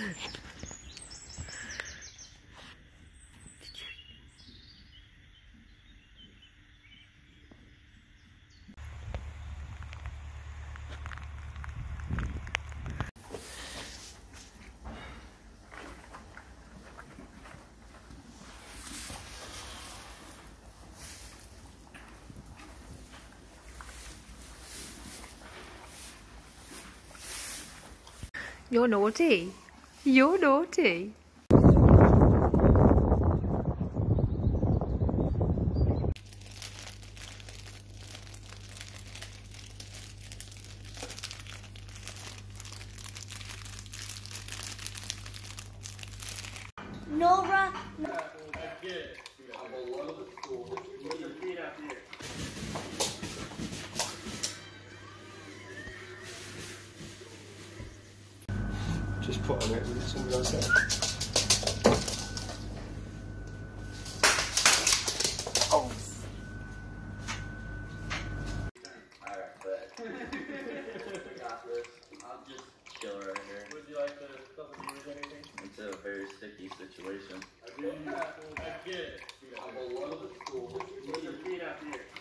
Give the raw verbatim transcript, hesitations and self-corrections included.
You're naughty. You're naughty. Nora. Just put on it with something else there. Oh! Alright, but got this. I'll just chill right here. Would you like to tell the viewers anything? It's a very sticky situation. I do. I get it. I'm a lot of the school. Put your feet out here.